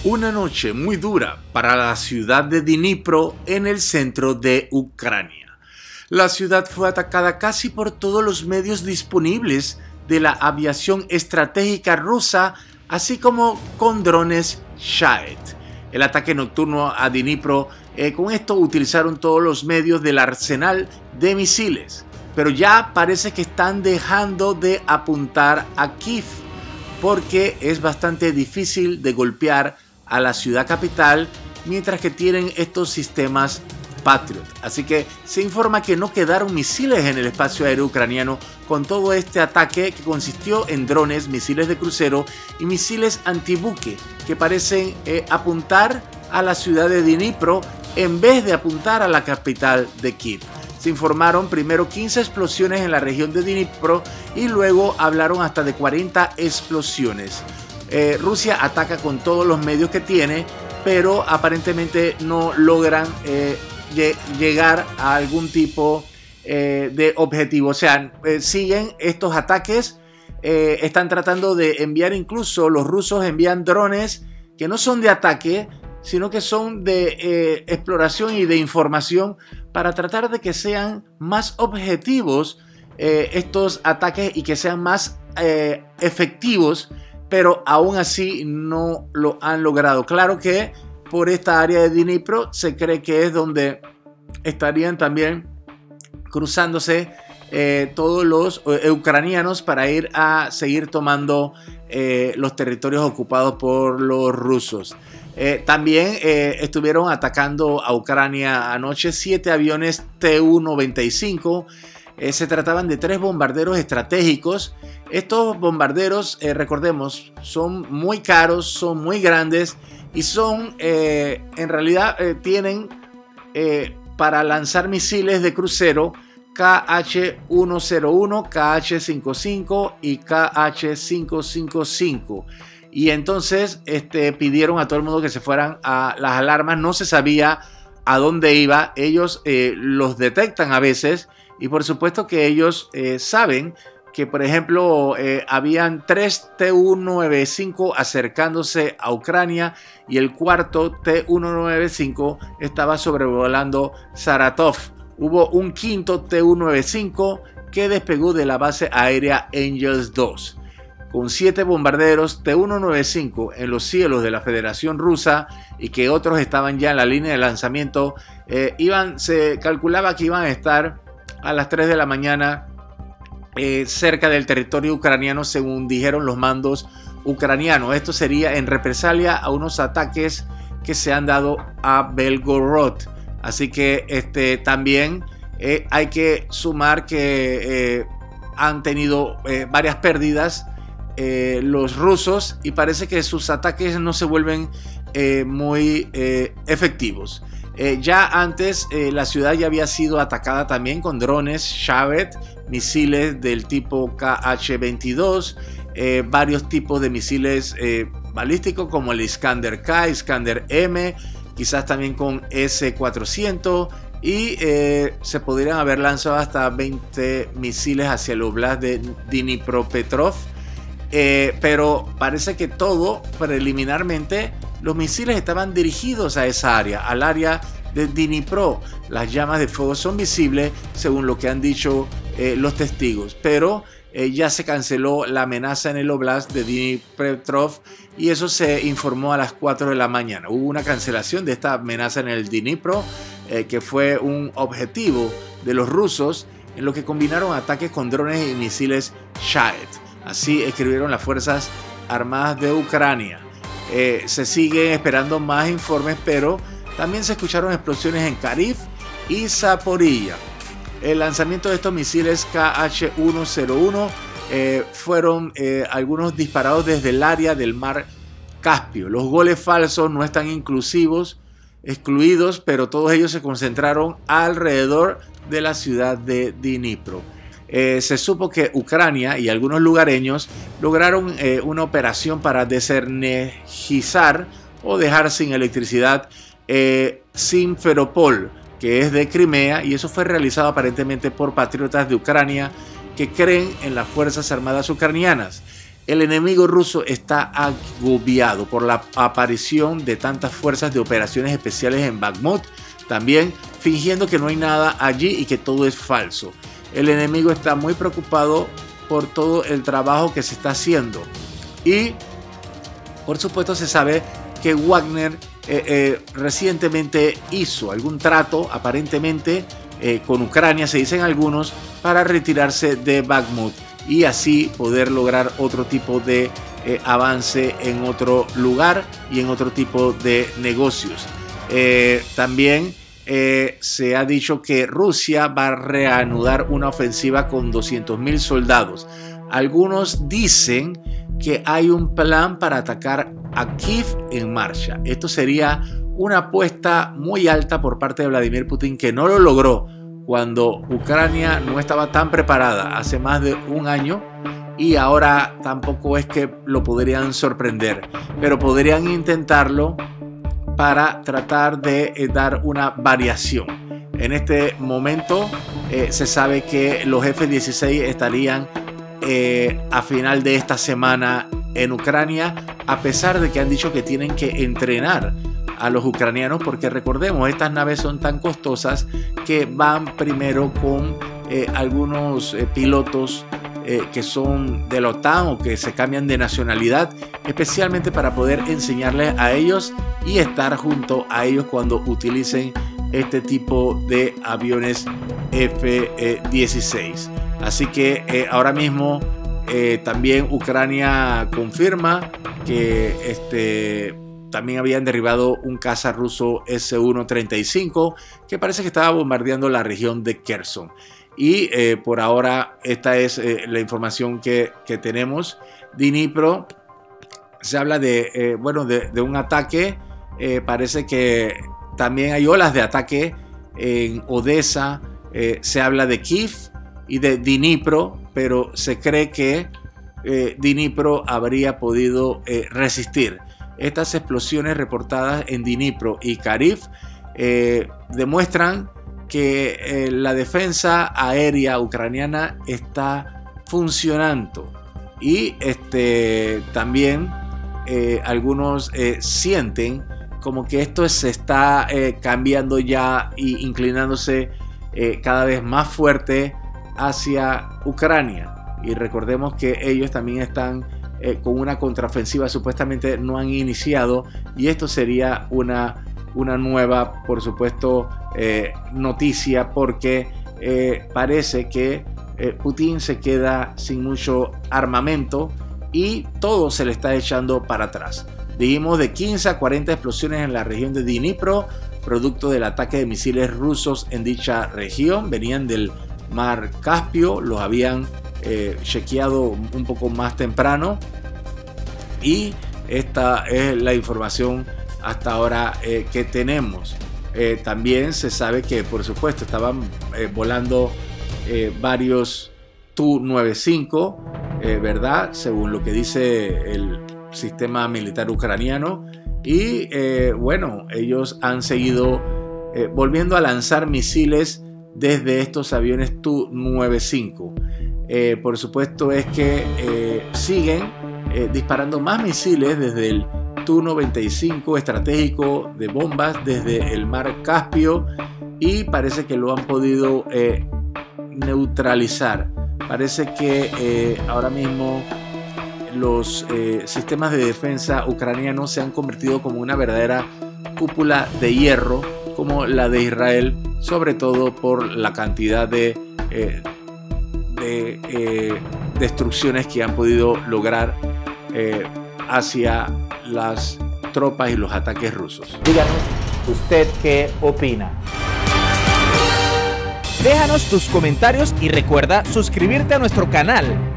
Una noche muy dura para la ciudad de Dnipro en el centro de Ucrania. La ciudad fue atacada casi por todos los medios disponibles de la aviación estratégica rusa, así como con drones Shahed. El ataque nocturno a Dnipro, con esto utilizaron todos los medios del arsenal de misiles, pero ya parece que están dejando de apuntar a Kiev, porque es bastante difícil de golpear a la ciudad capital mientras que tienen estos sistemas Patriot. Así que se informa que no quedaron misiles en el espacio aéreo ucraniano con todo este ataque, que consistió en drones, misiles de crucero y misiles antibuque que parecen apuntar a la ciudad de Dnipro en vez de apuntar a la capital de Kiev. Se informaron primero 15 explosiones en la región de Dnipro y luego hablaron hasta de 40 explosiones. Rusia ataca con todos los medios que tiene, pero aparentemente no logran llegar a algún tipo de objetivo. O sea, siguen estos ataques, están tratando de enviar, incluso los rusos envían drones que no son de ataque, sino que son de exploración y de información para tratar de que sean más objetivos estos ataques y que sean más efectivos, pero aún así no lo han logrado. Claro que por esta área de Dnipro se cree que es donde estarían también cruzándose todos los ucranianos para ir a seguir tomando los territorios ocupados por los rusos. También estuvieron atacando a Ucrania anoche 7 aviones Tu-95. Se trataban de 3 bombarderos estratégicos. Estos bombarderos, recordemos, son muy caros, son muy grandes y son, en realidad, tienen para lanzar misiles de crucero KH-101, KH-55 y KH-555. Y entonces pidieron a todo el mundo que se fueran a las alarmas. No se sabía a dónde iba. Ellos los detectan a veces. Y por supuesto que ellos saben que, por ejemplo, habían 3 Tu-95 acercándose a Ucrania y el cuarto Tu-95 estaba sobrevolando Saratov. Hubo un quinto Tu-95 que despegó de la base aérea Angels 2. Con 7 bombarderos Tu-95 en los cielos de la Federación Rusa y que otros estaban ya en la línea de lanzamiento, se calculaba que iban a estar a las 3 de la mañana cerca del territorio ucraniano, según dijeron los mandos ucranianos. Esto sería en represalia a unos ataques que se han dado a Belgorod. Así que también hay que sumar que han tenido varias pérdidas los rusos, y parece que sus ataques no se vuelven muy efectivos. Ya antes la ciudad ya había sido atacada también con drones Shahed, misiles del tipo KH-22, varios tipos de misiles balísticos como el Iskander-K, Iskander-M, quizás también con S-400, y se podrían haber lanzado hasta 20 misiles hacia el oblast de Dnipropetrovsk, pero parece que todo preliminarmente los misiles estaban dirigidos a esa área, al área de Dnipro. Las llamas de fuego son visibles, según lo que han dicho los testigos, pero ya se canceló la amenaza en el oblast de Dnipropetrovsk, y eso se informó a las 4 de la mañana. Hubo una cancelación de esta amenaza en el Dnipro, que fue un objetivo de los rusos, en lo que combinaron ataques con drones y misiles Shahed. Así escribieron las Fuerzas Armadas de Ucrania. Se siguen esperando más informes, pero también se escucharon explosiones en Kharkiv y Zaporilla. El lanzamiento de estos misiles KH-101 fueron algunos disparados desde el área del mar Caspio. Los goles falsos no están excluidos, pero todos ellos se concentraron alrededor de la ciudad de Dnipro. Se supo que Ucrania y algunos lugareños lograron una operación para desenergizar o dejar sin electricidad Simferopol, que es de Crimea, y eso fue realizado aparentemente por patriotas de Ucrania que creen en las Fuerzas Armadas ucranianas. el enemigo ruso está agobiado por la aparición de tantas fuerzas de operaciones especiales en Bakhmut, también fingiendo que no hay nada allí y que todo es falso. El enemigo está muy preocupado por todo el trabajo que se está haciendo. Y por supuesto se sabe que Wagner recientemente hizo algún trato aparentemente con Ucrania, se dicen algunos, para retirarse de Bakhmut y así poder lograr otro tipo de avance en otro lugar y en otro tipo de negocios. También se ha dicho que Rusia va a reanudar una ofensiva con 200.000 soldados. Algunos dicen que hay un plan para atacar a Kiev en marcha. Esto sería una apuesta muy alta por parte de Vladimir Putin, que no lo logró cuando Ucrania no estaba tan preparada hace más de un año, y ahora tampoco es que lo podrían sorprender, pero podrían intentarlo para tratar de dar una variación. En este momento se sabe que los F-16 estarían a final de esta semana en Ucrania, a pesar de que han dicho que tienen que entrenar a los ucranianos, porque recordemos, estas naves son tan costosas que van primero con algunos pilotos que son de la OTAN o que se cambian de nacionalidad, especialmente para poder enseñarles a ellos y estar junto a ellos cuando utilicen este tipo de aviones F-16. Así que ahora mismo también Ucrania confirma que también habían derribado un caza ruso Su-35 que parece que estaba bombardeando la región de Kherson. Y por ahora esta es la información que tenemos. Dnipro, se habla de un ataque. Parece que también hay olas de ataque en Odessa. Se habla de Kiev y de Dnipro, pero se cree que Dnipro habría podido resistir. Estas explosiones reportadas en Dnipro y Kharkiv demuestran que la defensa aérea ucraniana está funcionando, y también algunos sienten como que esto se está cambiando ya y inclinándose cada vez más fuerte hacia Ucrania. Y recordemos que ellos también están con una contraofensiva, supuestamente no han iniciado, y esto sería una nueva, por supuesto, noticia, porque parece que Putin se queda sin mucho armamento y todo se le está echando para atrás. Dijimos de 15 a 40 explosiones en la región de Dnipro, producto del ataque de misiles rusos en dicha región. Venían del mar Caspio, los habían chequeado un poco más temprano, y esta es la información hasta ahora que tenemos. También se sabe que, por supuesto, estaban volando varios Tu-95, ¿verdad? Según lo que dice el sistema militar ucraniano. Y bueno, ellos han seguido volviendo a lanzar misiles desde estos aviones Tu-95. Por supuesto es que siguen disparando más misiles desde el Tu-95 estratégico de bombas desde el mar Caspio, y parece que lo han podido neutralizar. Parece que ahora mismo los sistemas de defensa ucranianos se han convertido como una verdadera cúpula de hierro, como la de Israel, sobre todo por la cantidad de destrucciones que han podido lograr hacia las tropas y los ataques rusos. Díganos usted qué opina. Déjanos tus comentarios y recuerda suscribirte a nuestro canal.